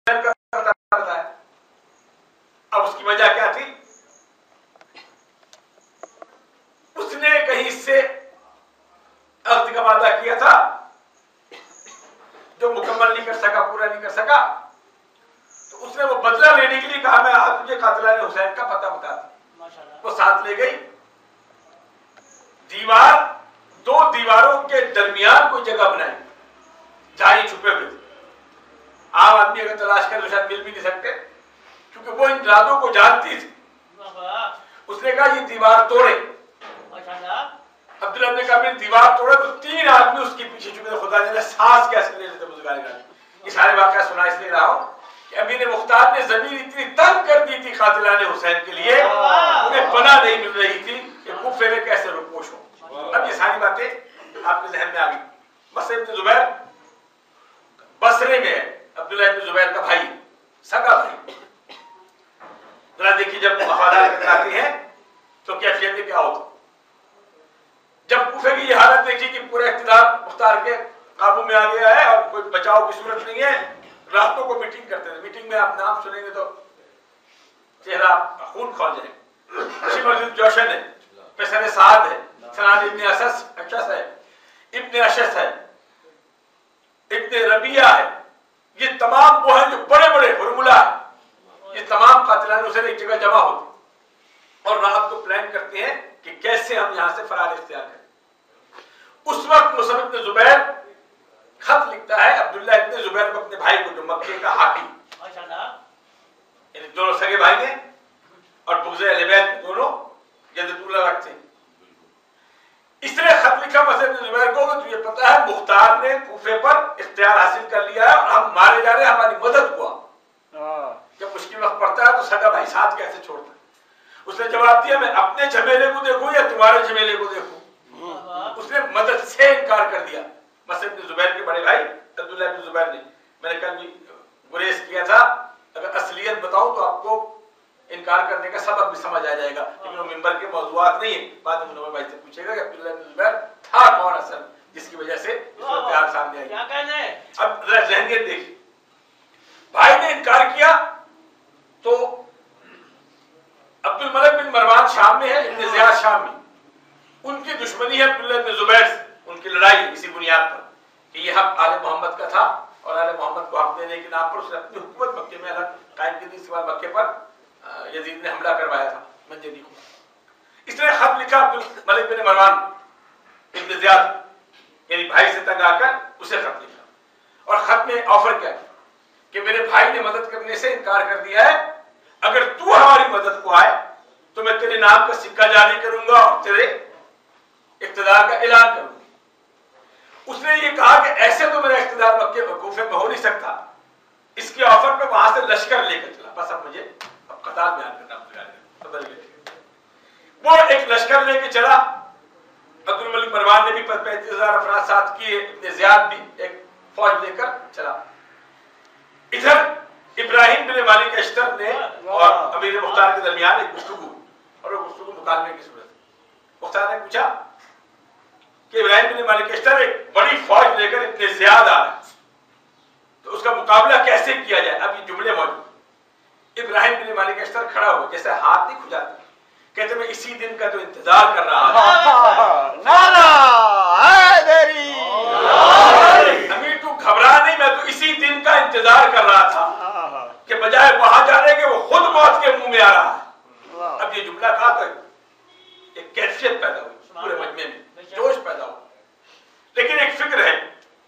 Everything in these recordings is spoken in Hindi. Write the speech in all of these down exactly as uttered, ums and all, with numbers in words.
बताया। अब उसकी वजह क्या थी? उसने कहीं से अक्द का वादा किया था जो मुकम्मल नहीं कर सका, पूरा नहीं कर सका, तो उसने वो बदला लेने के लिए कहा मैं आज तुझे कातिलाने हुसैन का पता बता दी। वो साथ ले गई। दीवार, दो दीवारों के दरमियान कोई जगह बनाई जहां ये छुपे हुए थे। आम आदमी अगर तलाश करे तो शायद मिल भी नहीं सकते, क्योंकि वो इन राजों को जानती थी। उसने कहा ये दीवार तोड़े। अब्दुल्लाह ने कहा मेरी दीवार तोड़े, तो तीन आदमी उसके पीछे छुपे थे। खुदा ने सांस कैसे ले लेते बुजुर्गान। ये सारे वाकया सुना इसलिए रहा हूं कि अमीर मुख्तार ने जमीन इतनी तंग कर दी थी कातिलाने हुसैन के लिए, उन्हें पनाह नहीं मिल रही थी कि कुफे में कैसे रुपोश हो। अब ये सारी बातें आपके जहन में आ गई। बस इब्न जुबैर बसरे में है, अब्दुल्लाह इब्न जुबैर का भाई, सगा भाई। जरा देखिए जब वफादार आते हैं तो कैफियत क्या होती। जब कुफे की ये हालत देखी कि पूरा इख्तियार मुख्तार के काबू में आ गया है और कोई बचाव की सूरत नहीं है, रातों को मीटिंग करते थे। मीटिंग में आप नाम सुनेंगे तो चेहरा खून खोल जाए। शिमर जोशन है, पेशर साद है, सनाद इब्न असस अशस है, इब्न अशस है, इब्न रबिया है। ये तमाम वो हैं जो बड़े बड़े हुरमुला है। ये तमाम कातिलान हुसैन एक जगह जमा होते और रात को प्लान करते हैं कि कैसे हम यहां से फरार इख्तियार करें। उस वक्त मुसअब इब्न जुबैर खत लिखता है अब्दुल्लाह इब्न जुबैर को, अपने भाई को, जो मक्के का हाकिम, दोनों सगे भाई हैं और बुग़्ज़ अहले बैत दोनों जद्दतुल्लाह रखते हैं। इसने खत लिखा मुसअब इब्न जुबैर को, तुझे पता है मुख्तार ने कूफे पर इख्तियार हासिल कर लिया है और हम मारे जा रहे हैं, हमारी मदद को। जब मुश्किल वक्त पड़ता है तो सगा भाई साथ कैसे छोड़ता है। उसने जवाब दिया मैं अपने झमेले को देखूं या तुम्हारे झमेले को देखूं। उसने मदद से इनकार कर दिया। मुसअब इब्न जुबैर के बड़े भाई अब्दुल्लाह इब्न जुबैर ने, मैंने कल भी गुरेज किया था, अगर असलियत बताऊं तो आपको इनकार करने का सबब भी समझ आ जाएगा, लेकिन वो मिंबर के मौजूआत नहीं है। बाद में मुनव्वर भाई से पूछेगा कि अब्दुल्लाह इब्न जुबैर था कौन असल, जिसकी वजह से इख्तियार सामने आई। अब जरा ज़हनियत देखिए, भाई ने इनकार किया तो अब्दुल मलिक बिन मरवान शाम में है, इब्न ज़ियाद शाम में, उनकी दुश्मनी है अब्दुल्लाह इब्न जुबैर से। उनकी लड़ाई इसी बुनियाद पर कि ये हक आले मोहम्मद का था और आले मोहम्मद को हक देने के नाम पर उसने अपनी हुकूमत मक्के में अलग कायम की थी। इसके बाद मक्के पर यजीद ने हमला करवाया था मंजदी को। इसने खत लिखा Abdul Malik bin Marwan ibn Ziyad, यानी भाई से तंग आकर उसे खत लिखा और खत में ऑफर क्या कि मेरे भाई ने मदद करने से इनकार कर दिया है, अगर तू हमारी मदद को आए तो मैं तेरे नाम का सिक्का जारी करूंगा और तेरे इख्तियार का ऐलान करूंगा। उसने ये कहा कि ऐसे तो मेरा इख्तियार मक्के कूफे में हो नहीं सकता। इसके ऑफर पे वहां से लश्कर लेकर चला। बस अब मुझे अब कतार बयान करना, वो एक लश्कर लेके चला। अब्दुल मलिक मरवान ने भी पैंतीस हजार अफराद साथ किए, इब्न ज़ियाद भी एक फौज लेकर चला। इधर इब्राहिम बिन मालिक अश्तर ने और अमीर मुख्तार के दरमियान एक गुफ्तगू, और वो गुफ्तगू मुकालमे की सूरत। मुख्तार ने पूछा कि इब्राहिम बिन मालिक अश्तर एक बड़ी फौज लेकर इतने ज़ियाद आ रहे, तो उसका मुकाबला कैसे किया जाए। अब ये जुमले मौजूद। इब्राहिम बिन मालिक अश्तर खड़ा हो, जैसे हाथ नहीं खुजाते, कहते मैं इसी दिन का तो इंतजार कर रहा था। अमीर तू घबरा नहीं, मैं तो इसी दिन का इंतजार कर रहा था कि बजाय वहां जाने के वो खुद मौत के मुंह में आ रहा है। अब ये जुमला कहा तो एक कैफियत पैदा हुई पूरे मजमे में, जोश पैदा हुआ। लेकिन एक फिक्र है,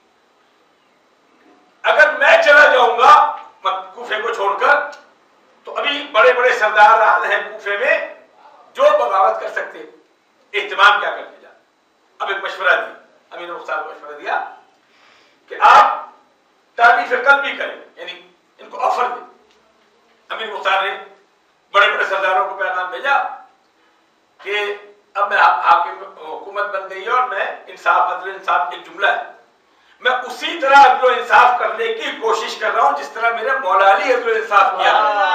अगर मैं चला जाऊंगा कूफे को छोड़कर तो अभी बड़े बड़े सरदार हैं कूफे में जो बगावत कर सकते, एहतमाम क्या करके जा। अब एक मशवरा दिया, अमीर मुख्तार को मशवरा दिया कि आप तारीफ कल्बी करें, यानी इनको ऑफर दें। अमीर मुख्तार ने बड़े बड़े सरदारों को पैगाम भेजा कि अब मैं हाकिम हुकूमत बन गई है और मैं इंसाफ, अदल इंसाफ एक जुमला है, मैं उसी तरह अदल इंसाफ करने की कोशिश कर रहा हूं जिस तरह मेरे मौला अली अदल इंसाफ किया।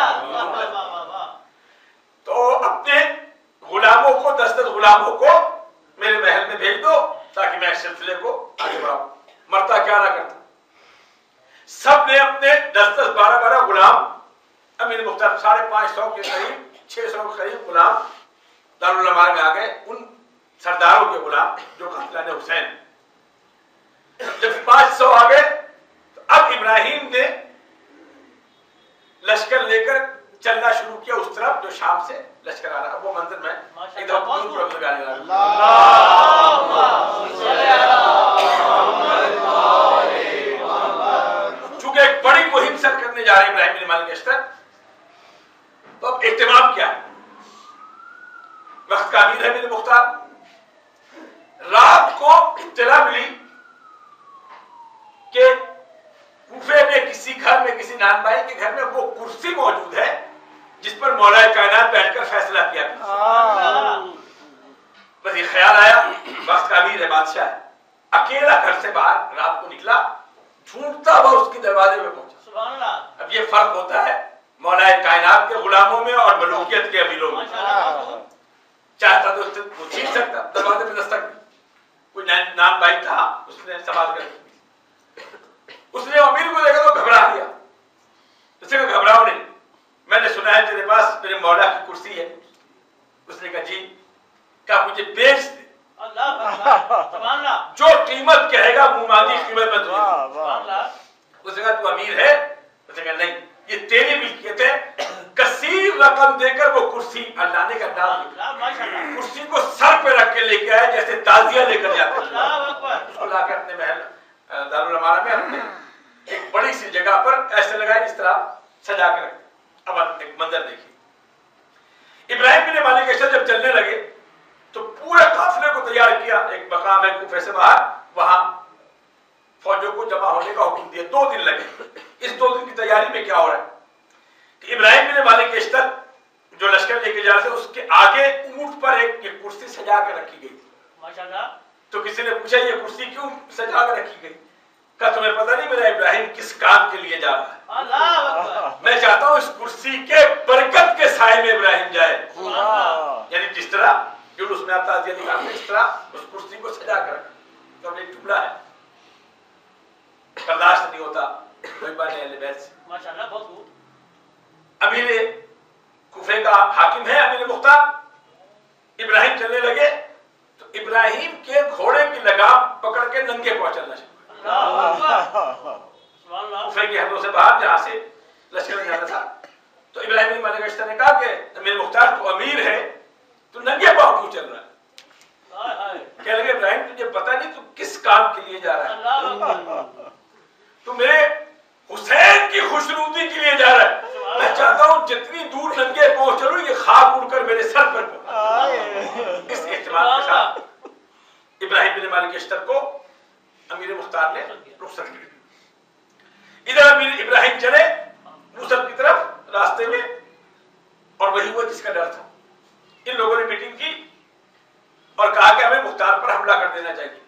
तो अपने गुलामों को, दस दस गुलामों को मेरे महल में भेज दो ताकि मैं सिलसिले को आगे बढ़ाऊं। मरता क्या ना करता। सब ने अपने दस दस बारह बारह सब साढ़े पांच सौ के करीब, छह सौ के करीब गुलाम दारुल अमार में आ गए, उन सरदारों के गुलाम जो कातिलाने हुसैन। जब पांच सौ आ गए तो अब इब्राहिम ने लश्कर लेकर चलना शुरू किया उस तरफ जो शाम से लश्कर आ रहा। वो मंदिर में इधर दूर गाने लगा। चूंकि एक बड़ी मुहिम सर करने जा रहे इब्राहिम बिन मालिक अश्तर, तो अब एहतिमाम क्या है? वक्त का अमीर है मेरे मुख्तार। रात को इत्तला मिली कि कूफे में किसी घर में, किसी नान भाई के घर में वो कुर्सी मौजूद है जिस पर मौलाए कायनात बैठकर फैसला किया। बस ये ख्याल आया, वक्त का अमीर है, बादशाह है, अकेला घर से बाहर रात को निकला, ढूंढता हुआ उसके दरवाजे में पहुंचा। सुभान अल्लाह। अब ये फर्क होता है मौलाए कायनात के गुलामों में और मलूकियत के अमीरों में। चाहता तो वो छीन सकता, दरवाजे में दस्तक दी, कोई नाम भाई था, उसने सवाल कर, उसने अमीर को देखा तो घबरा गया। उसने कहा घबराओ नहीं, मैंने सुना है तेरे पास मेरे मौला की कुर्सी है। उसने कहा जी। क्या मुझे बेच दे? अल्लाह, जो कीमत कहेगा मुंह मांगी कीमत में तुझे। उसने कहा तू अमीर है? उसने कहा नहीं, ये तेरी मिल्कियत है। कसीर रकम देकर वो कुर्सी लाने का नाम, कुर्सी को सर पे रख के लेके आया जैसे ताजिया लेकर जाते। उसको लाकर अपने महल दारुल अमारा में अपने एक बड़ी सी जगह पर ऐसे लगाए इस तरह सजा के रखते। अब एक मंजर देखिए, इब्राहिम बिन मालिक अश्तर जब चलने लगे तो पूरे काफिले को तैयार किया। एक मकाम है कूफे से बाहर, वहां फौजों को जमा होने का हुक्म दिया। दो दिन लगे। इस दो दिन की तैयारी में क्या हो रहा है कि इब्राहिम बिन मालिक अश्तर जो लश्कर लेके जा रहे थे उसके आगे ऊंट पर एक, एक कुर्सी सजा के रखी गई थी। माशाल्लाह। तो किसी ने पूछा ये कुर्सी क्यों सजा के रखी गई? क्या तुम्हें पता नहीं मेरा इब्राहिम किस काम के लिए जा रहा है? अल्लाह। मैं चाहता हूं इस कुर्सी के बरकत के साए में इब्राहिम जाए। यानी जिस तरह जुलूस में आता है इस तरह उस कुर्सी को सजा कर रखा। तो एक जुमला है, बर्दाश्त नहीं होता कोई बाने अहले बैत से। माशाल्लाह, बहुत खूब। अमीर कूफे का हाकिम है अमीर मुख्तार। इब्राहिम चलने लगे तो इब्राहिम के घोड़े की लगाम पकड़ के नंगे पांव चलना शुरू। कूफे की हदों से बाहर जहां से लश्कर में जाना था, तो इब्राहिम बिन मालिक अश्तर ने कहा कि अमीर मुख्तार तू अमीर है, तू नंगे पांव क्यों चल रहा है? कह लगे इब्राहिम तुझे पता नहीं तू किस काम के लिए जा रहा है? तू मेरे हुसैन की खुशनुदी के लिए जा रहा है। मैं चाहता हूं जितनी दूर नंगे पांव चलूं ये खाक उड़कर मेरे सर पर पड़े। इस इस्तेमाल के साथ इब्राहिम बिन मालिक अश्तर को अमीर मुख्तार ने रुखसत की। इधर अमीर इब्राहिम चले मूसल की तरफ रास्ते में, और वही हुआ जिसका डर था। इन लोगों ने मीटिंग की और कहा कि हमें मुख्तार पर हमला कर देना चाहिए।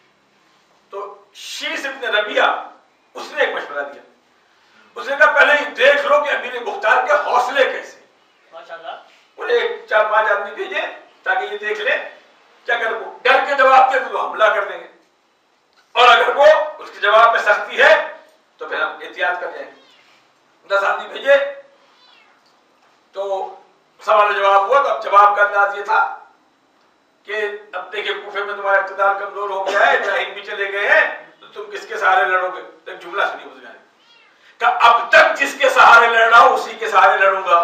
तो शीश इब्न रबिया उसने एक मशवरा दिया। उसने कहा पहले ही देख लो कि अमीर मुख्तार के हौसले कैसे। माशाल्लाह। बोले चार पांच आदमी भेजे ताकि ये देख ले कि अगर वो डर के जवाब दे तो हमला कर देंगे, और अगर वो उसके जवाब में सख्ती है तो फिर हम एहतियात कर जाएंगे। दस आदमी भेजे तो सवाल जवाब हुआ। तो अब जवाब का अंदाज ये था कि अब देखिए कूफे में तुम्हारा इक़्तिदार कमजोर हो गया है, इब्राहिम भी चले गए हैं, तो तुम किसके सहारे लड़ोगे? तो एक जुमला सुनी उस गाने का, अब तक जिसके सहारे लड़ रहा हूं उसी के सहारे लड़ूंगा।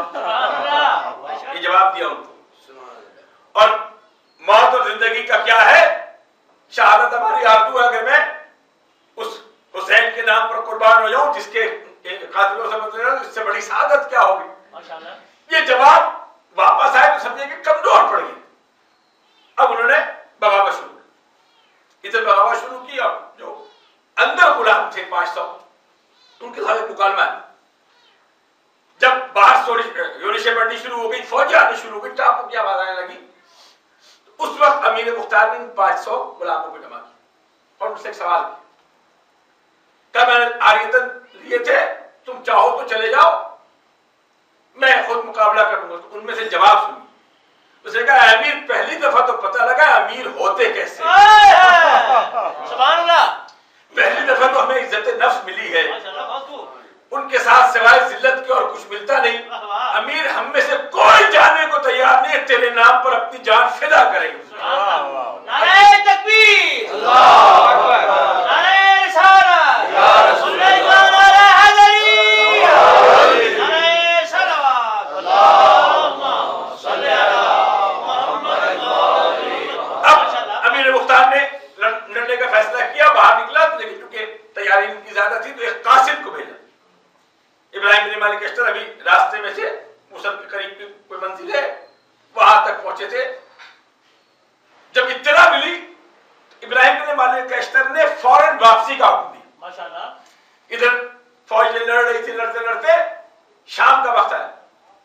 ये जवाब दिया उनको। और मौत और जिंदगी का क्या है? शहादत हमारी आरज़ू है। अगर मैं उस हुसैन के नाम पर कुर्बान हो जाऊं जिसके कातिलों से मतलब, इससे बड़ी शहादत क्या होगी? माशाल्लाह। ये जवाब वापस आए तो समझे कि कमजोर पड़ गए। अब उन्होंने बगावत शुरू की। इधर बगावत शुरू की और जो अंदर गुलाम थे पांच सौ, उनके साथ मुकालमा है। जब बाहर योनिशें बढ़नी शुरू हो गई, फौजें आनी शुरू हो गई, चाकू की आवाज आने लगी, तो उस वक्त अमीर मुख्तार ने पांच सौ गुलामों को जमा किया और उनसे एक सवाल किया। क्या मैंने आरियतन लिए थे, तुम चाहो तो चले जाओ, मैं खुद मुकाबला करूंगा। तो उनमें से जवाब सुनिए। उसने कहा अमीर पहली दफा तो पता लगा अमीर होते कैसे। सुभान अल्लाह। पहली दफा तो हमें इज्जत नफ्स मिली है, उनके साथ सिवाय जिल्लत के और कुछ मिलता नहीं। हम में से कोई जाने को तैयार नहीं है, तेरे नाम पर अपनी जान फिदा करेंगे। नारे तकबीर, अल्लाहु अकबर, नारे रिसालत, या रसूल अल्लाह, नारे हैदरी, नारे सलावत, अल्लाहुम्मा सल्ली अला मुहम्मद। अब अमीर मुख्तार ने लड़ने का फैसला किया, बाहर निकला, लेकिन क्योंकि तैयारी इनकी ज्यादा थी तो एक कासिद को भेजा। इब्राहिम बिन मालिक अश्तर अभी रास्ते में से मुसल के करीब की कोई मंजिल है, वहां तक पहुंचे थे। जब इत्तला मिली, इब्राहिम बिन मालिक अश्तर ने फौरन वापसी का हुक्म दिया। माशाअल्लाह। इधर फौज लड़ रही थी, लड़ते लड़ते शाम का वक्त आया।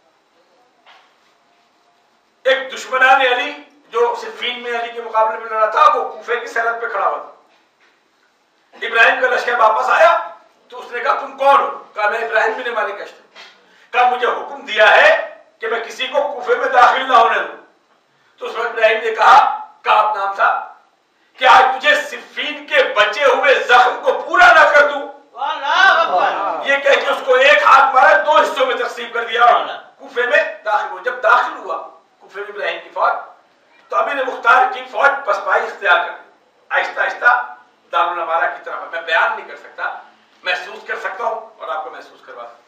एक दुश्मनान अली जो सिफ़ीन में अली के मुकाबले में लड़ा था, वो कूफे की सरहद पे खड़ा हुआ था। इब्राहिम का लश्कर वापस आया तो उसने कहा तुम कौन हो? कहा मैं इब्राहिम बिन मालिक अश्तर। कहा मुझे हुक्म दिया है कि मैं किसी को कूफे में दाखिल ना होने दूं। तो उस वक्त इब्राहिम ने कहा, काब नाम था, क्या तुझे सिफ़ीन के बचे हुए जख्म को पूरा ना कर दूं? अल्लाहु अकबर। ये कह के उसको एक हाथ मारा, दो हिस्सों में तकसीम कर दिया और कूफे में दाखिल हुआ। जब दाखिल हुआ कूफे में इब्राहिम की फौज, तो अमीर मुख्तार की फौज पसपाई इख्तियार कर आहिस्ता आहिस्ता दारुल नवारा की तरफ। मैं बयान नहीं कर सकता, महसूस कर सकता हूं और आपको महसूस करवा सकता।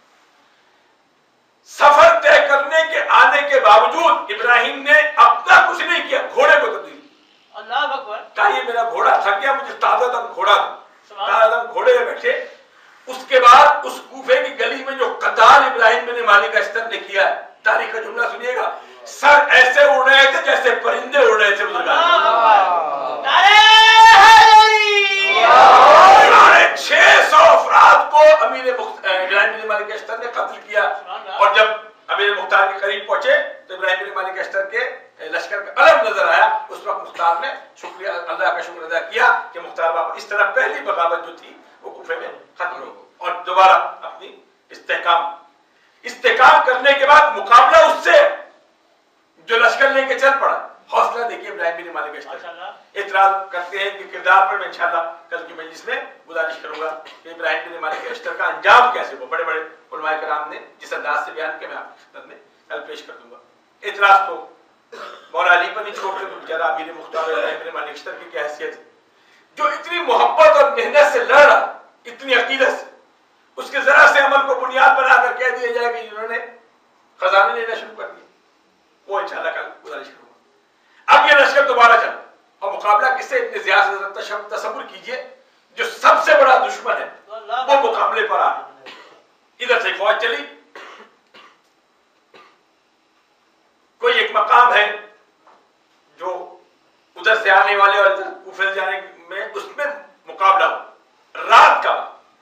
सफर तय करने के आने के बावजूद इब्राहिम ने अपना कुछ नहीं किया, घोड़े को तब्दील। अल्लाहु अकबर। कहा ये मेरा घोड़ा थक गया, मुझे ताजा दम घोड़ा दो। ताजा दम घोड़े में बैठे। उसके बाद उस कूफे की गली में जो कतार इब्राहिम बिन मालिक अश्तर ने किया है, तारीख का जुमला सुनिएगा, सर ऐसे उड़ रहे थे जैसे परिंदे उड़ रहे थे। साढ़े छह सौ अफराद को अमीर इब्राहिम बिन मालिक अश्तर ने कत्ल किया। और जब अमीर मुख्तार के करीब पहुंचे तो इब्राहिम बिन मालिक अश्तर के लश्कर का अलम नजर आया। उस वक्त मुख्तार ने शुक्रिया अल्लाह का शुक्र अदा किया कि मुख्तार बाबा इस तरह पहली बगावत जो थी वो कूफे में खत्म हो और दोबारा अपनी इस्तेकाम इस्तेकाम करने के बाद मुकाबला उससे जो लश्कर लेके चल पड़ा। हौसला देखिए इब्राहिम बिन मालिक अश्तर। इतराज करते हैं कि किरदार पर मैं इंशाअल्लाह कल की मजलिस में गुजारिश करूंगा कि इब्राहिम बिन मालिक अश्तर का अंजाम कैसे हुआ। बड़े बड़े उलमाए कराम ने जिस अंदाज से बयान किया मैं आपकी खिदमत में कल पेश कर दूंगा। इतराज तो मौला अली पर नहीं छोड़ के बेचारा अमीर मुख्तार इब्राहिम बिन मालिक अश्तर की क्या हैसियत है, जो इतनी मोहब्बत और मेहनत से लड़ रहा, इतनी अकीदत से, उसके जरा से अमल को बुनियाद बनाकर कह दिया जाए कि इन्होंने खजाने लेना शुरू कर दिया। वो इंशाअल्लाह कल गुजारिश करूंगा। अब ये लश्कर दोबारा चला और मुकाबला किससे? इतने ज्यादा तसव्वुर कीजिए, जो सबसे बड़ा दुश्मन है वो मुकाबले पर आ। इधर से फौज चली, कोई एक मकाम है जो उधर से आने वाले और इधर कूफे जाने में, उसमें मुकाबला हो रात का।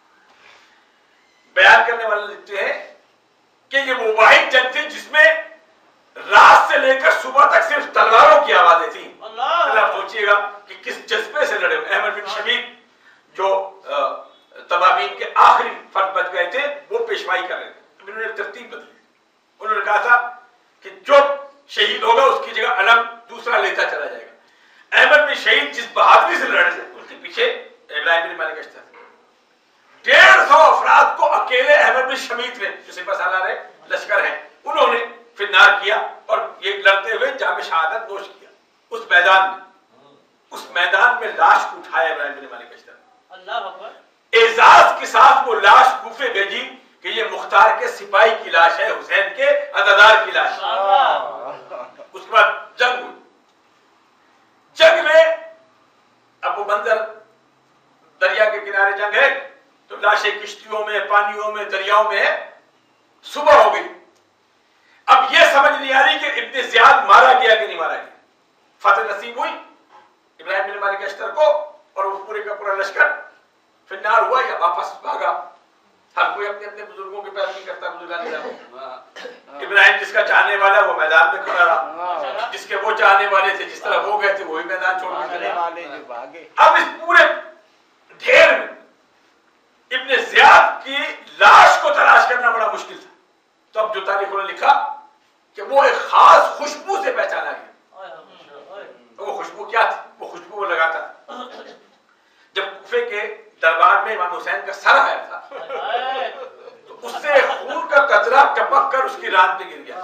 बयान करने वाले लिखते हैं कि ये वो वाहिद जंग थी जिसमें रात से लेकर सुबह तक सिर्फ तलवारों की आवाजें थी। आप सोचिएगा कि किस जज्बे से लड़े। अहमद बिन शमीर जो तबाबीन के आखिरी फर्द बच गए थे, वो पेशवाई कर रहे थे। उन्होंने तरतीब बदली। उन्होंने कहा था कि जो शहीद होगा उसकी जगह अलम दूसरा लेता चला जाएगा। अहमद बिन शहीद जिस बहादुरी से लड़ रहे थे, उसके पीछे इब्राहिम बिन मालिक अश्तर। डेढ़ सौ अफराद को अकेले अहमद बिन शमीर ने, जो सिपह सालार लश्कर है, उन्होंने फिन्नार किया और ये लड़ते हुए जामे शहादत नोश किया। उस मैदान में उस मैदान में लाश को उठाया इब्राहिम बिन मालिक अश्तर। अल्लाह अकबर। एजाज के साथ वो लाश कूफे भेजी कि ये मुख्तार के सिपाही की लाश है, हुसैन के अज़ादार की लाश। उसके बाद जंग हुई। जंग में अब वो मंजर दरिया के किनारे जंग है, तो लाशें किश्तियों में, पानियों में, दरियाओं में है। सुबह हो गई। अब यह समझ नहीं आ रही कि इब्ने ज़ियाद मारा गया कि नहीं मारा गया। फतह नसीब हुई इब्राहिम बिन मालिक अश्तर को और वो पूरे का पूरा लश्कर फिन्नार हुआ या वापस भागा। हर कोई अपने अपने बुजुर्गों की पैरवी करता। बुजुर्ग इब्राहिम जिसका चाहने वाला वो मैदान में खड़ा रहा, जिसके वो चाहने वाले थे, जिस तरह वो गए थे वही मैदान छोड़ के चले। अब इस पूरे ढेर में इब्ने ज़ियाद की लाश को तलाश करना बड़ा मुश्किल था। तो अब जो तारीखों ने लिखा कि वो एक खास खुशबू से पहचाना गया। तो वो खुशबू क्या थी? वो खुशबू वो लगाता था। जब कूफे के दरबार में इमाम हुसैन का सर आया था तो उससे खून का कतरा टपक टपक कर उसकी रान पे गिर गया,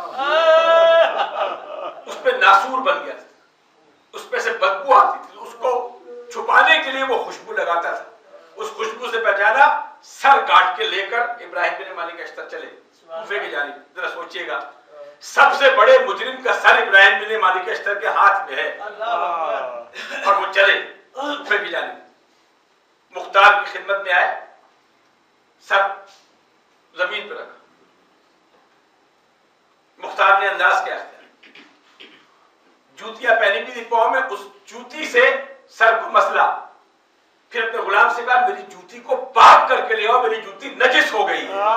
उस पे नासूर बन गया, उस पे से बदबू आती थी, उसको छुपाने के लिए वो खुशबू लगाता था। उस खुशबू से बचाना, सर काट के लेकर इब्राहिम बिन मालिक अश्तर चले कूफे की जानिब। जरा सोचिएगा, सबसे बड़े मुजरिम का सर इब्राहिम बिन मालिक अश्तर के हाथ में है और वो चले कूफे की जानिब। मुख्तार की खिदमत में आए, सर जमीन पर रखा। मुख्तार ने अंदाज क्या किया, जूतियां पहनी भी थी पांव में, उस जूती से सर को मसला, फिर अपने गुलाम से कहा मेरी जूती को पाक करके ले आओ, मेरी जूती नजिस हो गई है।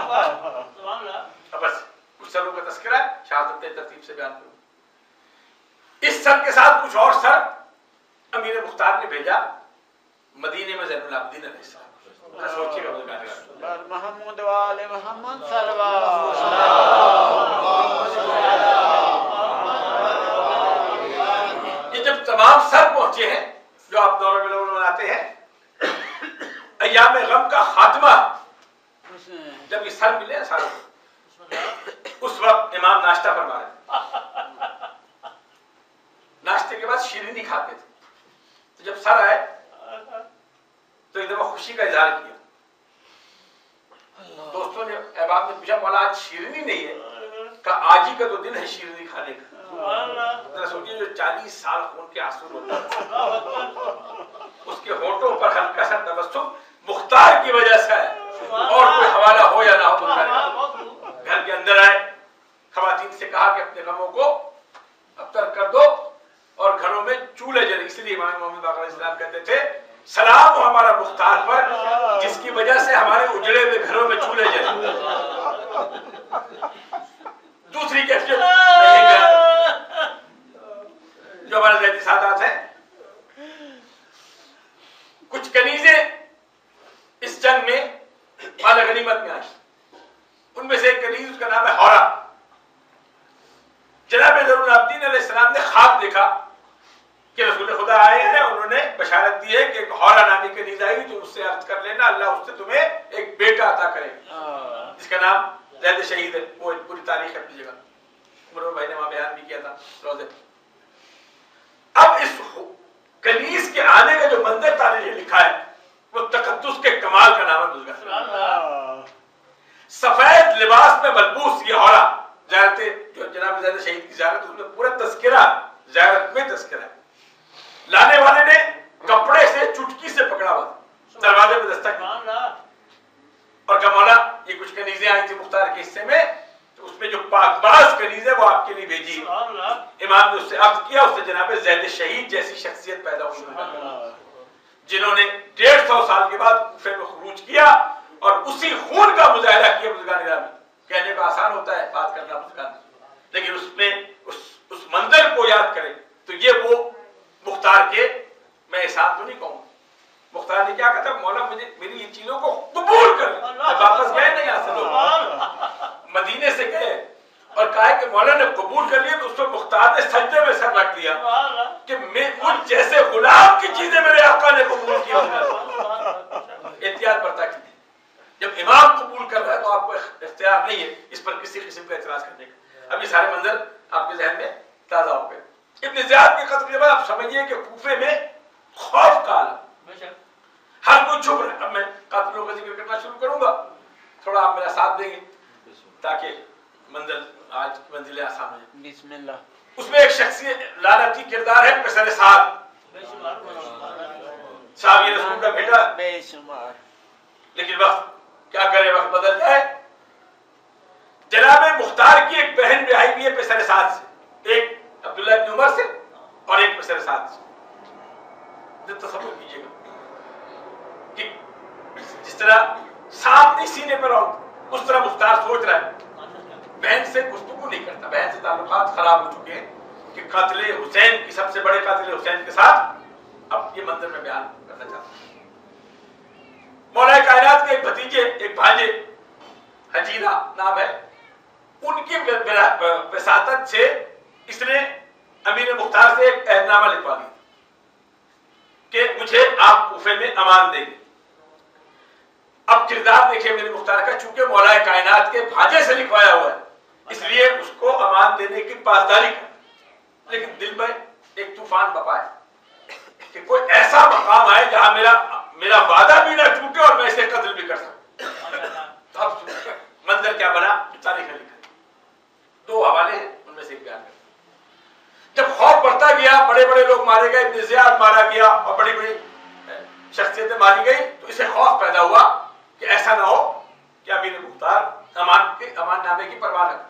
बस कुछ सरों का तस्करा है, शहादत तरतीब से बयान करूं। इस सर के साथ कुछ और सर अमीर मुख्तार ने भेजा मदीने में ज़ैनुल आबिदीन अलैहिस्सलाम। सोचिएगा मोहम्मद वाले मोहम्मद सल्लल्लाहु ये जब तमाम सर पहुंचे हैं जो आप दौर में मनाते हैं, अय्याम गम का खात्मा, जब ये सर मिले सारों, उस वक्त इमाम नाश्ता फरमा रहे। नाश्ते के बाद शीरीनी खाते थे, तो जब सर आए तो एक दफा खुशी का इजहार किया। दोस्तों ने अहबाब ने पूछा मौला आज शीरीनी नहीं है? कहा आज ही का तो दिन है शीरीनी खाने का। सोचिए जो चालीस साल खून के आंसू रोता उसके होठों पर हल्का सा तबस्सुम मुख्तार की वजह से है, और कोई हवाला हो या ना हो। घर के अंदर आए, खवातीन से कहा कि अपने गमों को अबतर कर दो और घरों में चूल्हे जले। इसलिए इमाम मोहम्मद बाक़र अलैहिस्सलाम कहते थे सलाम हो हमारा मुख्तार पर, जिसकी वजह से हमारे उजड़े हुए घरों में चूल्हे जले। दूसरी कैफियत जो हमारे ज़ैदी सादात है, कुछ कनीजे इस जंग में माल गनीमत में आई। उनमें से एक कनीज, उसका नाम है हौरा। जनाब ज़ैनुल आबिदीन अलैहिस्सलाम ने ख्वाब देखा कि रसूल खुदा आए हैं, उन्होंने बशारत दी है कि एक हौरा नामी कनीज आएगी, तुम उससे अर्ज कर लेना अल्लाह उससे तुम्हें एक बेटा अता करेगा जिसका नाम ज़ैद शहीद है। वो पूरी तारीख अपनी जगह मुरर भाई ने वहां बयान भी किया था रोज़े। अब इस कनीज के आने का जो मंजर तारीख लिखा है वो तकद्दुस के कमाल का नाम है बुज़ुर्ग। सफेद लिबास में मलबूस ये हौरा ज़ियारत जो जनाब ज़ैद शहीद की ज़ियारत, उसमें पूरा तस्करा ज़ियारत में तस्करा है। लाने वाले ने कपड़े से चुटकी से पकड़ा हुआ, दरवाजे पे दस्तक और कहा मौला ये कुछ कनीजें आई थी मुख्तार के हिस्से में, तो उसमें जो पाकबाज कनीज है वो आपके लिए भेजी। इमाम ने उससे अर्ज किया, उससे जनाब ज़ैद शहीद जैसी शख्सियत पैदा हुई जिन्होंने डेढ़ सौ साल के बाद कूफे में खुरूज किया और उसी खून का मुजाहिरा किया। बुज़ुर्गान कहने को आसान होता है, बात करना बुज़ुर्गान, लेकिन उसमें उस उस मंजर को याद करें तो ये वो मुख्तार के, मैं एहसान तो नहीं कहूँगा, मुख्तार ने क्या कहा था, मौला मुझे मेरी इन चीजों को कबूल कर। वापस गए नहीं यहाँ से लोग, मदीने से गए और कहा कि मौला ने कबूल कर लिया, तो उसको मुख्तार ने सजदे में सर रख दिया कि मैं मुझ जैसे गुलाम की चीजें मेरे आका ने कबूल की। एहतियात बरता की, जब इमाम कबूल कर रहा है तो आपको इख्तियार नहीं है इस पर किसी किस्म का एतराज करने का। अब ये सारे मंजर आपके जहन में ताजा हो गए। इब्न ज़ियाद के कत्ल के बाद आप समझिए कि कूफे में खौफ का आलम, हर कोई चुप रहा। अब मैं कातिलों का जिक्र करना शुरू करूंगा, थोड़ा आप मेरा साथ देंगे ताकि मंजिल आज मंजिल आसान हो जाए। बिस्मिल्लाह। उसमें एक शख्सियत लानती किरदार है पेसर साद साहब, ये रसूल का बेटा बेशुमार, लेकिन वक्त क्या करे, वक्त बदल जाए। जनाब मुख्तार की एक बहन ब्याही भी है पेसर साद से, एक अब्दुल्लाह इब्न उमर से और एक पेसर साद से। तसव्वुर कीजिएगा कि जिस तरह सांप नहीं सीने पर हो, उस तरह मुख्तार सोच रहा है। बहन से गुफ्तगू नहीं करता, बहन से ताल्लुकात खराब हो चुके हैं कि कातिल हुसैन की, सबसे बड़े कातिल हुसैन के साथ अब ये मंजर में बयान करना चाहता हूं। मौला कायनात के एक भतीजे, एक भांजे, हजीरा नाम है, उनकी वसातत से इसने अमीर मुख्तार से एक अहदनामा लिखवा दिया कि मुझे आप कूफे में अमान देंगे। अब किरदार देखिए मेरे मुख्तार का, चूंकि मौला कायनात के भांजे से लिखवाया हुआ है फरमान देने की पासदारी कर, लेकिन दिल में एक तूफान बपा है कि कोई ऐसा मकाम है जहां मेरा मेरा वादा भी ना टूटे और मैं इसे कत्ल भी कर सकूं। अब मंजर क्या बना, तारीख लिखा दो हवाले हैं, उनमें से एक बयान करते। जब खौफ बढ़ता गया, बड़े बड़े लोग मारे गए, इब्न ज़ियाद मारा गया और बड़ी बड़ी शख्सियतें मारी गई, तो इसे खौफ पैदा हुआ कि ऐसा ना हो कि अमीर मुख्तार अमान के अमाननामे की परवाह न करे।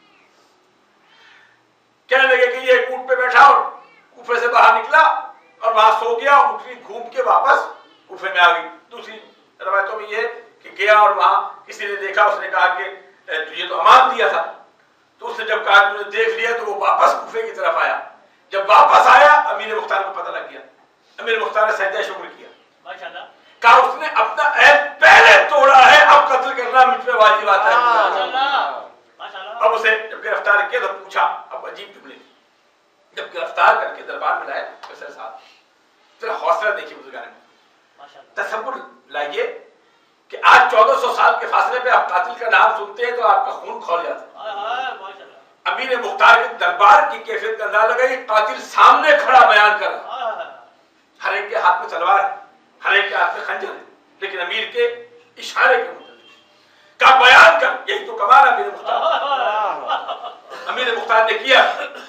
कहने लगे कि ये ऊंट पे बैठा और कूफे से बाहर निकला और वहां सो गया, ऊँटनी घूम के वापस कूफे में आ गई। दूसरी रवायतों में ये कि गया और वहां किसी ने देखा, उसने कहा कि तुझे तो अमान दिया था, तो उसने जब कहा कि मुझे देख लिया तो वो वापस कूफे की तरफ आया। जब वापस आया अमीर मुख्तार को पता लग गया, अमीर मुख्तार ने सजदा शुक्र किया, माशाअल्लाह, कहा उसने अपना ऐब पहले तोड़ा है, अब कत्ल करना मुझ पे वाजिब आता है। माशाअल्लाह माशाअल्लाह। अब उसे जब गिरफ्तार किया तो पूछा, अब अजीब जुमले, जब गिरफ्तार करके दरबार में लाए कैसर साहब, तेरा हौसला देखिए बुजुर्गान में, माशाअल्लाह। तसव्वुर लाइए कि आज चौदह सौ साल के फासले पे आप कातिल का नाम सुनते हैं तो आपका खून खौल जाता है। अमीर मुख्तार के दरबार की कैफियत का अंदाजा लगाइए, कातिल सामने खड़ा बयान कर रहा, हर एक के हाथ में तलवार है, हर एक के हाथ में खंजर है, लेकिन अमीर के इशारे के मुताबिक का बयान कर, यही तो कमाल है अमीर मुख्तार। अमीर मुख्तार ने किया।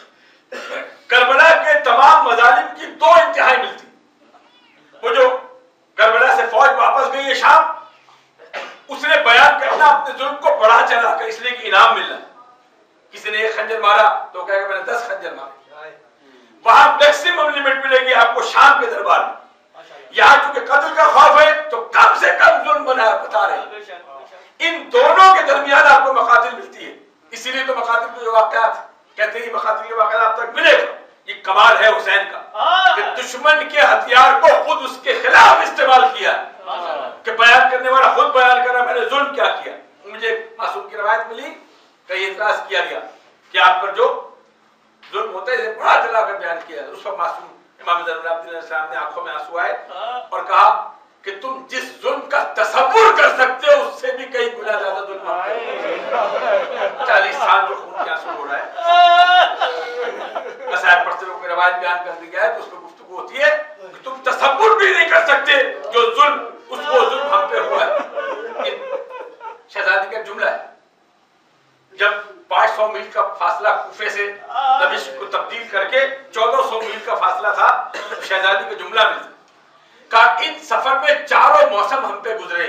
करबला के तमाम मजालिम की दो इंतहाई मिलती, वो जो करबला से फौज वापस गई है शाम, उसने बयान करना अपने जुल्म को बढ़ा चला कर, इसलिए कि इनाम मिल रहा है। किसी ने एक खंजर मारा तो कहेगा मैंने दस खंजर मारे, वहां मैक्सिमम लिमिट मिलेगी आपको शाम के दरबार में। यहाँ चूंकि कत्ल का खौफ है तो कम से कम जुल्म बना बता रहे। इन दोनों के दरमियान आपको मकातिल मिलती है, इसीलिए तो मकातिल के जो वाक़यात कहते हैं मकातिल के वाक़यात आप तक मिलेगा। ये कमाल है हुसैन का कि दुश्मन के हथियार को खुद उसके खिलाफ इस्तेमाल किया, कि बयान करने वाला खुद बयान कर रहा मैंने जुल्म क्या किया। मुझे मासूम की रवायत मिली, कई इतराज किया गया कि आप पर जो जुल्म होता है बड़ा चलाकर बयान किया। उस पर मासूम इमाम ज़ैनुल आबिदीन अलैहिस्सलाम ने आंखों में आंसू आए और कहा कि तुम जिस जुल्म का तसव्वुर कर सकते हो उससे भी कई गुना ज्यादा जुल्म है। चालीस साल जो खून के आंसू हो रहा है, मसाइल पढ़ते लोग रवायत बयान कर दी गया है तो उसमें गुफ्तगू होती है कि तुम तसव्वुर भी नहीं कर सकते जो जुल्म उसको जुल्म हम पे हुआ है। शहजादी का जुमला है, जब पांच सौ मील का फासला कूफे से दमिश्क को तब्दील करके चौदह सौ मील का फासला था, शहजादी का जुमला मिलता का इन सफर में चारों मौसम हम पे गुजरे,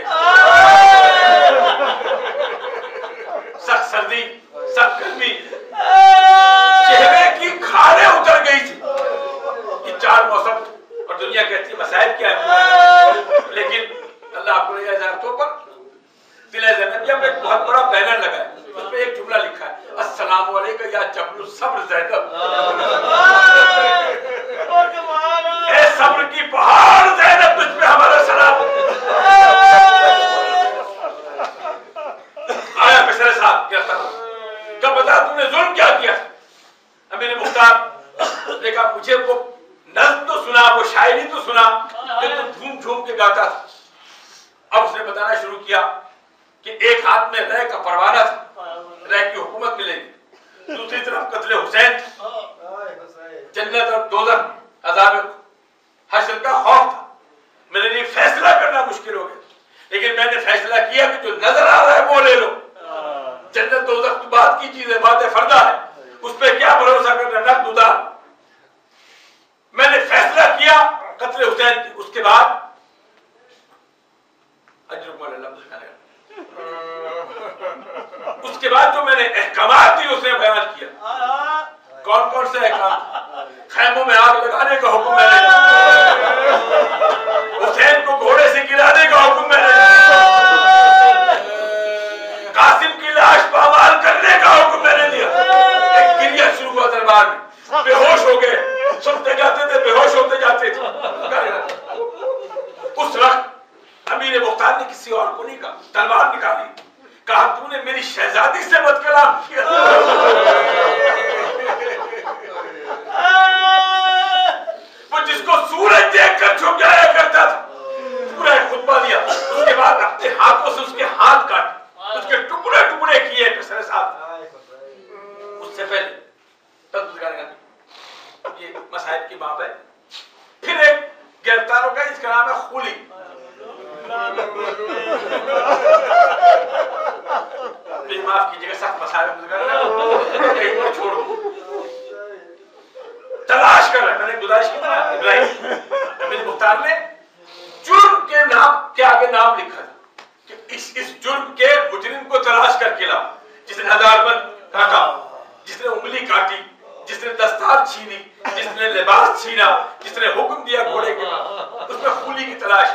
सख्त सर्दी, सख्त गर्मी, चेहरे की खाने उतर गई थी। ये चार मौसम, और दुनिया कहती है मसाइल क्या है, लेकिन अल्लाह आपको इजाजतों पर दिले ज़ैनबिया में एक बहुत बड़ा बैनर लगा है, उसमें एक जुमला लिखा है, अस्सलामु अलैका या जबलु सब्र ज़ैनब, ए सब्र की पहाड़ ज़ैनब तुझ पे हमारा सलाम। आया मिसरे साहब गिरफ्तार, जब बता तूने जुल्म क्या किया। अमीर मुख्तार ने कहा मुझे वो नज़्म तो सुना, वो शायरी तो सुना जो तू झूम झूम के गाता था। अब उसने बताना शुरू किया कि एक हाथ में रह का परवाना था, रह की हुकूमत मिलेगी, दूसरी तरफ कत्ले हुसैन, जन्नत और दोज़ख, अज़ाब हश्र का खौफ था। मेरे लिए फैसला करना मुश्किल हो गया, लेकिन मैंने फैसला किया कि जो नजर आ रहा है वो ले लो। जन्नत दोज़ख तो बात की चीज है, बात फर्दा है, उस पर क्या भरोसा करना, नक़द उधार। मैंने फैसला किया कत्ले हुसैन की, उसके बाद उसके बाद जो मैंने अहकामात दिए उसने बयान किया। कौन कौन से अहकाम? खैमों में आग लगाने का हुक्म मैंने, हुसैन को घोड़े से गिराने का हुक्म मैंने, कासिम की लाश पामाल करने का हुक्म मैंने दिया। एक गिरिया शुरू हुआ दरबार में, बेहोश हो गए, सुनते जाते थे, बेहोश होते जाते थे। उस वक्त अमीर मुख्तार ने किसी और को नहीं कहा, तलवार निकाली, कहा तूने मेरी शहजादी से मत कलाम किया। वो जिसको सूरज देखकर छुप जाया करता था, पूरा एक खुतबा दिया, उसके बाद अपने हाथों से उसके हाथ काटे, उसके टुकड़े टुकड़े किए। साहब उससे पहले मुझे माफ कीजिएगा, सख्त मसाला मुझे छोड़ो, तलाश कर रहे। मैंने गुजारिश की इब्राहिम अमीर मुख्तार ने जुर्म के नाम के आगे नाम लिखा था कि इस इस जुर्म के मुजरिम को तलाश करके लाओ, जिसने हजारबंद काटा, जिसने उंगली काटी, जिसने दस्तार छीनी, जिसने लिबास छीना, जिसने हुक्म दिया घोड़े के बाद, उसमें खूनी की तलाश।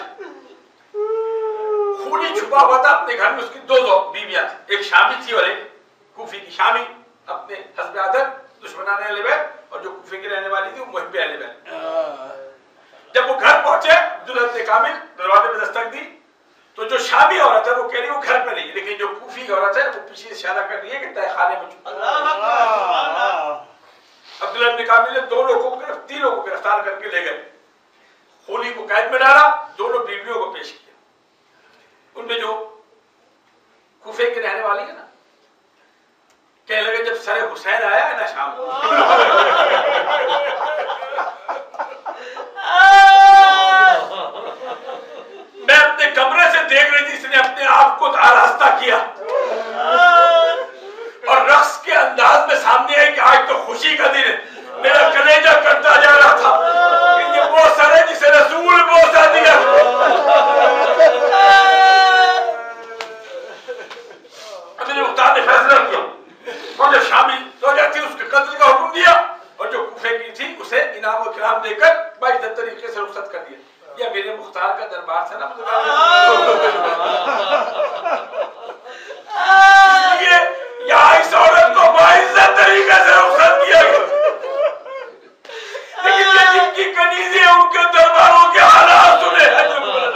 खूनी छुपा हुआ था अपने घर में, उसकी दो बीवियां थी, एक शामी थी और एक कूफी की। शामी अपने हस्बे आदत दुश्मनाने अहले बैत, और जो कूफे की रहने वाली थी वो मुहिब्बे अहले बैत। जब वो घर पहुंचे, दुल्हन ने कामिल दरवाजे में दस्तक दी, तो जो शामी औरत है वो कह रही है वो घर पे नहीं, लेकिन जो कूफी औरत है वो पीछे इशारा कर रही है कि तहखाने में छुपा। अब दुल्हन ने कामिल ने दो लोगों को तीन लोगों को गिरफ्तार करके ले गए, खूनी को कैद में डाला, दोनों बीवियों को पेश किया। उनमें जो कूफे की रहने वाली है ना, कहने लगे जब सरे हुसैन आया है ना शाम को, मैं अपने कमरे से देख रही थी, इसने अपने आप को आरास्ता किया और रक्स के अंदाज में सामने आई कि आज तो खुशी का दिन है। मेरा कलेजा कटता जा रहा था कि ये वो सर है जिसे रसूल बोसा दिया। अमीर मुख्तार ने फैसला किया और जो शामिल हो जाती उसके कत्ल का हुक्म दिया, और जो कूफे की थी उसे इनाम और इकराम देकर बाइज्जत तरीके से रुखसत कर दिया। यह मेरे मुख्तार का दरबार था ना, इसलिए यहाँ इस औरत को बाइज्जत तरीके से रुखसत किया गया। लेकिन ये जिनकी कनीज़ें हैं उनके दरबारों के हालात सुने हैं।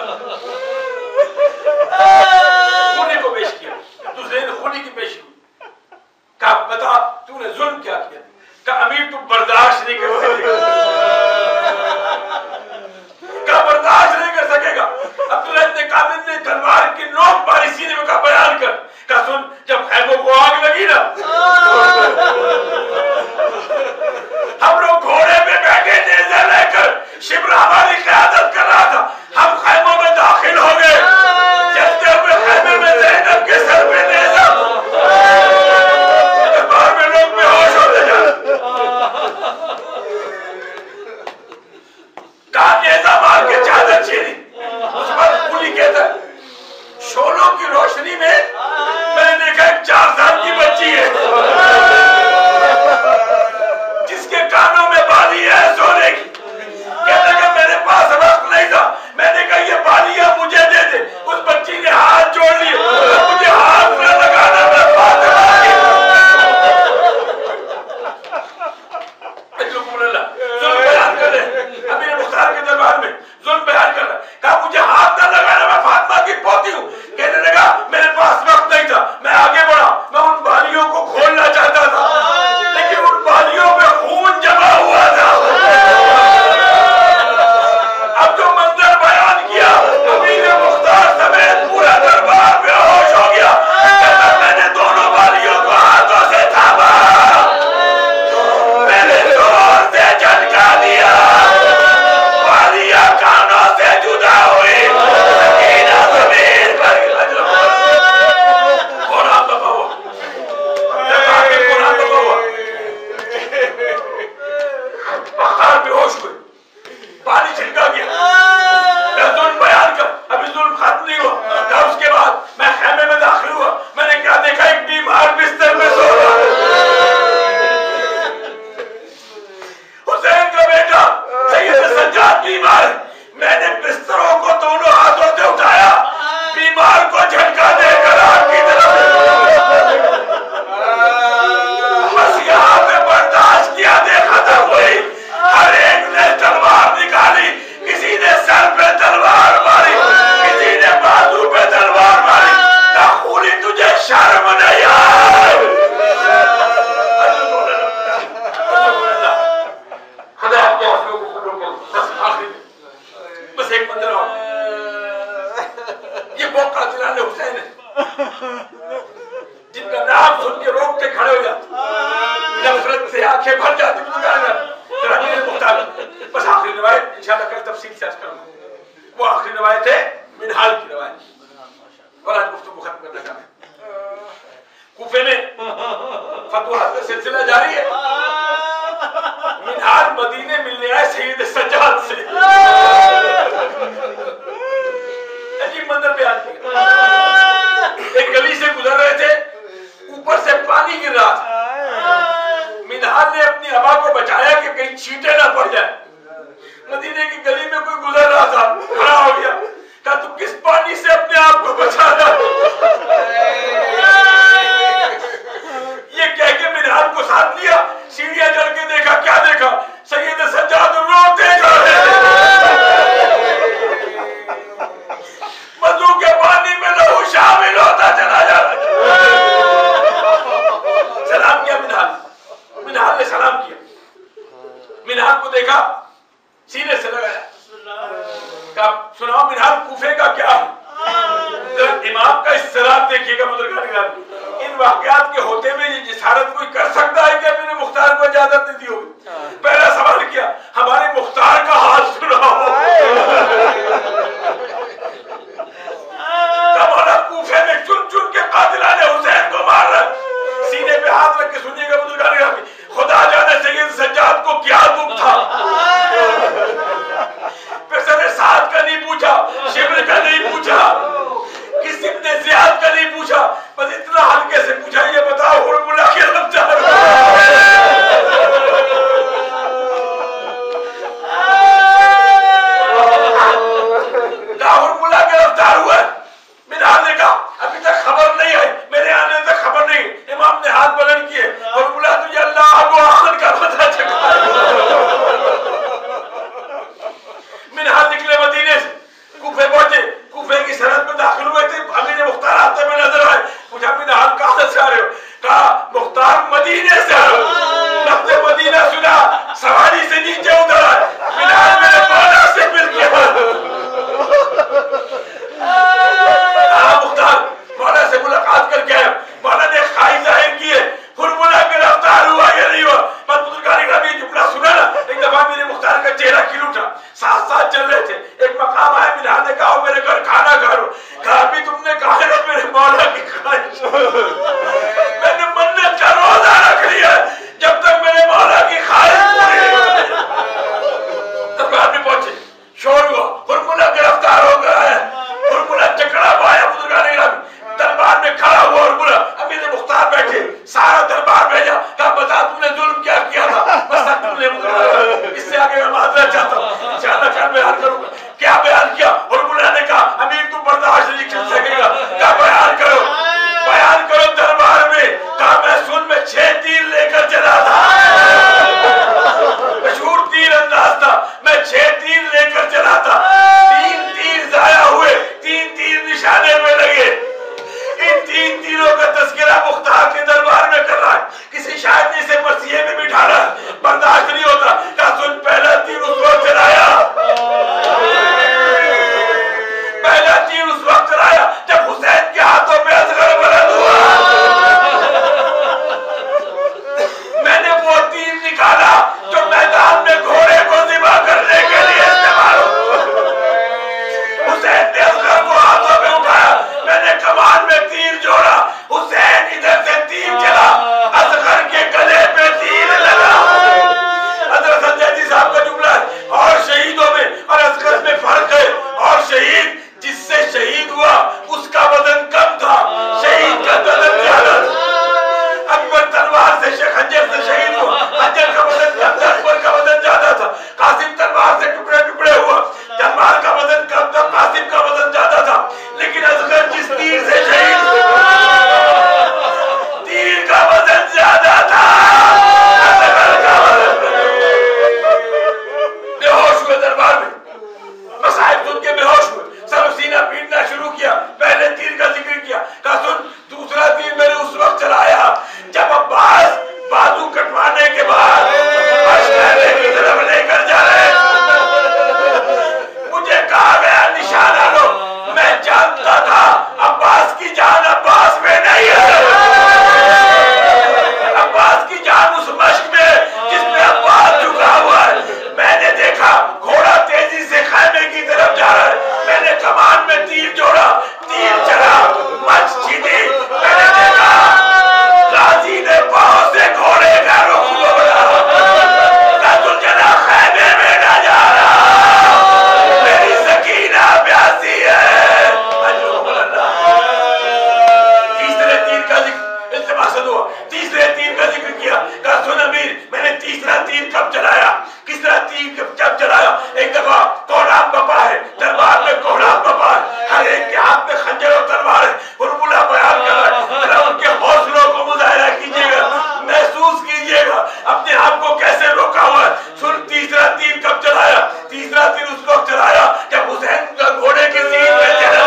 खूनी को पेश किया, दूसरे दिन खूनी की पेशी हुई। कहा बता तूने जुल्म क्या किया? कहा अमीर तू बर्दाश्त नहीं कर सकेगा, कहा बर्दाश्त नहीं कर सकेगा। अब्दुल्लाह इब्न कामिल ने तलवार की नोक मारी सीने में, कहा बयान कर। कहा सुन, जब खैमों को आग लगी ना, हम लोग घोड़े पे बैठे नेज़ा लेकर, शिब्र हमारी क़यादत कर रहा था, हम खैमों में दाखिल हो गए, चलते हुए खैमे में ज़ैनब के सर पे नेज़ा, दरबार में लोग बेहोश होते जा रहे। कहा नेज़ा मार के चादर छीनी, उस पर खूनी कहता है शोलों की रोशनी में मैंने देखा एक चार साल की बच्ची है जिसके कानों में बाली है सोने की। कहता कि मेरे पास वक्त नहीं था, मैंने कहा ये बालियां मुझे दे दे। उस बच्ची ने हाथ जोड़ लिए, मुझे हाथ न लगाना, मैं फातिमा की। जुल्म बयान कर रहे अमीर मुख्तार के दरबार में, जुल्म बयान कर रहा है। कहा मुझे हाथ न लगाना, मैं फातिमा की पोती हूँ। कहने लगा मेरे पास वक्त नहीं था, मैं आगे बढ़ा, मैं उन बालियों को खोलना चाहता था, लेकिन उन बालियों पे खून जमा हुआ था। अब जो मंजर बयान किया, अमीर मुख्तार समेत पूरा दरबार बेहोश हो गया। मैंने दोनों बालियों को हाथों से थामा, मैंने जोर से झटका दिया, बालियां कानों से जुदा हुई, सकीना जमीन पर कुरान दबा हुआ, कुरान दबा हुआ। मुख्तार बेहोश हुए, पानी छिड़का गया। मैं जुल्म बयान कर, अभी जुल्म खत्म नहीं हुआ था। उसके बाद मैं खैमे में दाखिल हुआ, मैंने क्या देखा, एक बीमार बिस्तर में सो रहा हुसैन का बेटा सैयद सज्जाद बीमार है। मैंने बिस्तरों को दोनों हाथों से उठाया, बीमार को झटका देकर आग की तरफ, बस यहाँ पे बर्दाश्त किया, देखा था कोई, हर एक ने तलवार निकाली, किसी ने सर पे तलवार मारी, किसी ने बाजू पे तलवार मारी। ना खूनी तुझे शर्म नहीं आई? खुदा आपके हौसलों को कबूल करो। बस आखिरी बस एक मंजर और, ये वो कातिलाने हुसैन है जिनका नाम सुन के रोकते खड़े हो जाते, नफरत से आंखें भर जाती। बस आखिरी रिवायत इंशाल्लाह कल तफसील से अर्ज करूंगा। वो आखिरी रिवायत है मिनहाल की रिवायत, और आज गुफ्तगू खत्म करना चाहते हैं। कूफे में फतवाहत का सिलसिला जारी है। मिनहाल मदीने मिलने आए सैयद सज्जाद से, अजीब मंजर बयान किया। एक गली से गुजर रहे थे, ऊपर से पानी गिर रहा था। मिनहाल ने अपनी हवा को बचाया कि कहीं छींटे ना पड़ जाए। मदीने की गली में कोई गुजर रहा था, खड़ा हो गया, कहा तू किस पानी से अपने आप को बचा रहा? ये कह के मिनहाल को साथ लिया, सीढ़ियां चढ़ के देखा, क्या देखा? सैयद सज्जाद रोते जा रहे वजू के पानी में लहू शामिल होता चला जा रहा। सलाम किया मिनहाल, मिनहाल ने सलाम किया। मिनहाल को देखा, सीने से लगाया, कहा सुनाओ मिनहाल कूफे का क्या है? इमाम का इस्तिलाह देखिएगा बुजुर्ग। इन वाकयात के होते हुए ये जिसारत कोई कर सकता है कि मैंने मुख्तार को इजाजत नहीं दी होगी? पहला सवाल किया, हमारे मुख्तार का हाल सुनाओ। मौला कूफे में चुन चुन के कातिलाने हुसैन को मार रहे। सीने पे हाथ रख के सुनिएगा बुजुर्ग, खुदा जाने सैयद सज्जाद को क्या दुख था। फिर साद का नहीं पूछा, शिब्र का नहीं पूछा, किसी ने ज़ियाद का नहीं पूछा, बस इतना हल्के से पूछा, ये बताओ हुरमुला के रफ्तार हुरमुला के रफ्तार हुआ। मिनहाल ने कहा अभी तक खबर नहीं आई, मेरे आने तक खबर नहीं। इमाम ने हाथ बुलंद किए, हुरमुला तुझे अल्लाह को आखिर का पता चला। मिनहाल निकले मदीने से, कूफे पहुंचे, कूफे की सरहद में दाखिल हुए थे। अमीर मुख्तार आते हुए नजर आए, पूछा मिनहाल कहां से आ रहे हो? कहा मुख्तार मदीने से आ रहे हो। लफ्ज़ मदीना सुना, सवारी से नीचे उतर आए। मिनहाल मेरे मौला से मिल गया। हाँ मुख्तार, मौला से मुलाकात करके आया। मौला ने ख्वाहिश जाहिर की है, हुरमुला के रफ्तार हुआ या नहीं हुआ? बस बुजुर्गानी ग्रामी जुमला सुना ना, एक दफा मेरे मुख्तार का चेहरा खिल उठा। साथ साथ चल रहे थे, एक मकाम आया, मिनहाल ने कहा मेरे घर खाना खा लो। कहा अभी तुमने कहा ना मेरे मौला की ख्वाहिश, मैंने मन्नत का रोजा रख लिया जब तक मेरे मौला की ख्वाहिश पूरी नहीं होती। दरबार में पहुंचे, शोर हुआ, हुरमुला गिरफ्तार हो गया है। हुरमुला चकड़ा पाया बुजुर्गानी ग्रामी, दरबार में खड़ा हुआ हुरमुला। अमीर मुख्तार बैठे, सारा दरबार भेजा, कहा बता तुमने जुल्म क्या किया था? बस तुमने, इससे आगे मैं माजरत चाहता हूं, इंशाअल्लाह कल बयान करूंगा। क्या बयान किया? हुरमुला ने कहा अमीर तुम बर्दाश्त नहीं कर सकेगा। क्या बयान करो, बयान करो दरबार में। कहा मैं सुन में छह तीर लेकर चला था, मशहूर तीर अंदाज था, मैं छह तीर लेकर चला था। तीन तीर जाया हुए, तीन तीर निशाने में लगे। इन तीन तीरों का तस्करा मुख्तार के दरबार में कर रहा है। किसी शायर ने इसे मरसिये में मकसद हुआ। तीसरे तीर का जिक्र किया, कहा सुन अमीर, मैंने तीसरा तीर कब चलाया, किस तरह तीर कब कब चलाया। एक दफा कोहराम बपा है, दरबार में कोहराम बपा है, हर एक के हाथ में खंजर और तलवार है, फॉर्मूला बयान कर रहा है। जरा उनके हौसलों को मुजाहिरा कीजिएगा, महसूस कीजिएगा अपने आप को कैसे रोका हुआ है। सुन तीसरा तीर कब चलाया, तीसरा तीर उस वक्त चलाया जब हुसैन का घोड़े की सीट में चला।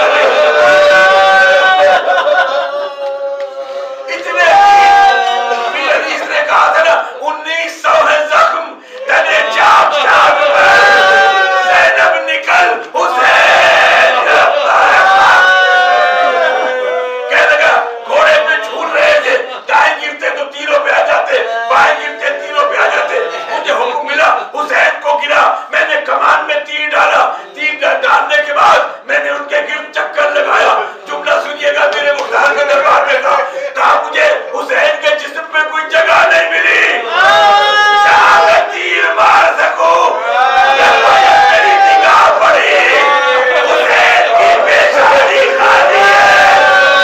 इतने इसने कहा था ना उन्नीस सौ है जख्म तने चाप चाप ज़ैनब निकल हुसैन कह लगा। घोड़े पे झूल रहे थे, दाएं गिरते तो तीरों पे आ जाते, बाएं गिरते तीरों पे आ जाते। मुझे हुक्म मिला हुसैन को गिरा, मैंने कमान में तीर डाला, तीर डालने के बाद मैंने उनके गिर्द चक्कर लगाया। जुमला सुनिएगा मेरे मुख्तार के दरबार में था, कहा मुझे हुसैन के जिस्म में कोई जगह नहीं मिली जहां मैं तीर मार सकूं। मेरी निगाह पड़ी हुसैन की पेशानी खाली है,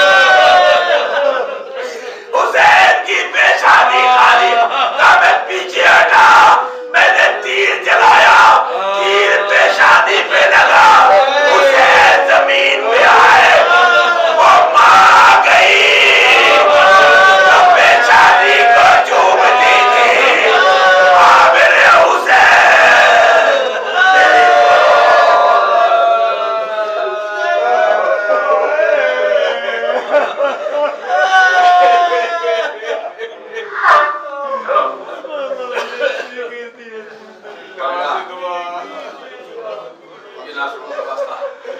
हुसैन की पेशानी खाली। ना मैं पीछे हटा, मैंने तीर चलाया, तीर पेशानी पे लगा, हुसैन जमीन पे आए, वो मां गई तो पेशानी को चूमती थी। हाँ मेरे हुसैन, ये नासुरों का वास्ता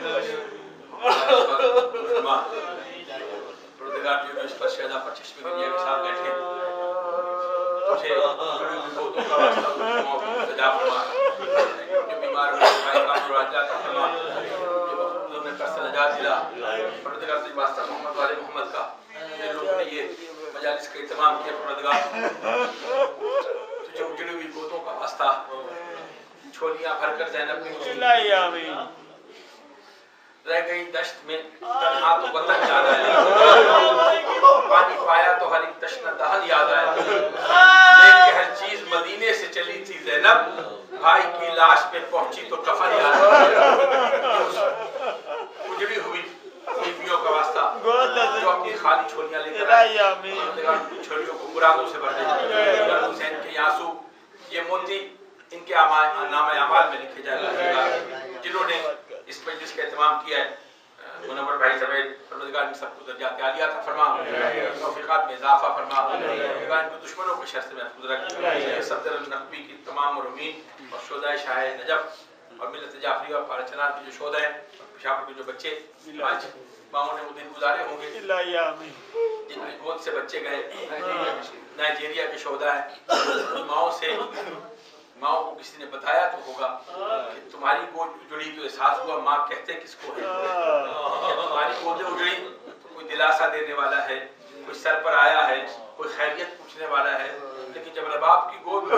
इस पर शहदा पर चश्मे के के साथ बैठे मुझे गोदों का वास्ता सजा फरमा, जो बीमार हुए भाई का मुराजा का फरमा, जो मखलूक ने कष्ट नजात दिला। परवरदिगार तुझे वास्ता मोहम्मद वाले मोहम्मद का, ये लोगों ने ये मजालिस का इत्माम किया। परवरदिगार तुझे उजड़ी हुई गोदों का वास्ता, छोलियां भरकर ज़ैनब की रह गई दश्त में तन्हा तो वतन याद आया, पानी पाया तो हर एक तश्ना दहन याद आया। लेके हर चीज मदीने से चली थी ज़ैनब, भाई की लाश पे पहुंची तो कफन याद आया। उजड़ी हुई बीवियों का वास्ता जो अपनी खाली छोलियां लेकर आई, छोलियों को मुरादों से भर दे। हुसैन के आंसू ये मोती इनके नाम अमाल में लिखे जाएगा। जिन्होंने इस मजलिस का एहतमाम किया है, मुनव्वर भाई समेत परवरदिगार ने सबको दर्जात आलिया अता फरमा, तौफीकात में इजाफा फरमा, परवरदिगार इनको दुश्मनों के शर से महफूज रख। सफदर नकवी की तमाम मुरमीन और शोदाए शाह नजफ और मिलत जाफरी और पारचनार के जो शोदा हैं, पेशावर के जो बच्चे आज माओ ने वो दिन गुजारे होंगे जिनकी गोद से बच्चे गए, नाइजीरिया के शोदा हैं। माओ से माओ को किसी ने बताया तो होगा कि तुम्हारी गोद उजड़ी तो एहसास हुआ, माँ कहते किसको है। तुम्हारी गोद उजड़ी तो कोई दिलासा देने वाला है, कोई सर पर आया है, कोई खैरियत पूछने वाला है। लेकिन जब रबाब की गोद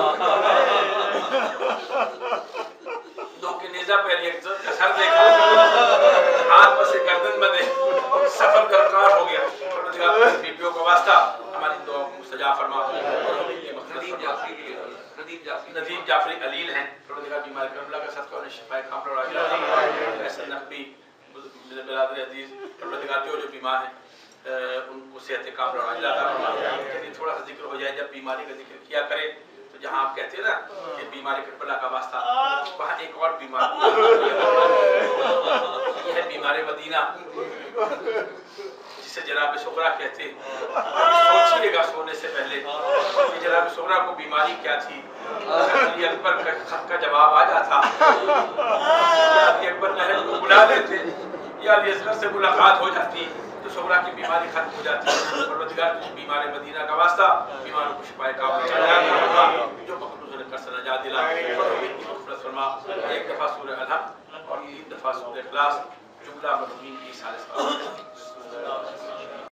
दो के नेजा पे एक का सर देखा, हाथ पर से गर्दन बंधे, सफर दरकार हो गया। बीबियों का वास्ता हमारी दुआ को मुस्तजा फरमा। नदीम जाफरी अलील हैं, परवरदिगार बीमार करबला का सदका उन्हें शिफाए कामिल और आजिला अता। ऐसे नकवी बिरादर अजीज परवरदिगार जो जो बीमार हैं उनको सेहत कामिल और आजिला अता फरमा। यदि थोड़ा सा जिक्र हो जाए, जब बीमारी का जिक्र किया करे तो जहाँ आप कहते हैं ना कि बीमारी करबला का वास्ता, वहाँ एक और बीमार यह है बीमारी मदीना, जिसे जनाब सुगरा कहते हैं। सोचिएगा सोने से पहले कि जनाब सुगरा को बीमारी क्या थी। अली अकबर का खत का जवाब आ जाता, अली अकबर महल को बुला लेते या अली असगर से मुलाकात हो जाती तो सुगरा की बीमारी खत्म हो जाती। परवरदिगार तुझे बीमार मदीना का वास्ता, बीमारों को शिफाए कामिल फरमा, जो मखलूक ने कर्ज नजात दिला फरमा। एक दफा सूरह अलहम्द और तीन दफा सूरह इखलास जुमला मरहूमीन की सालिस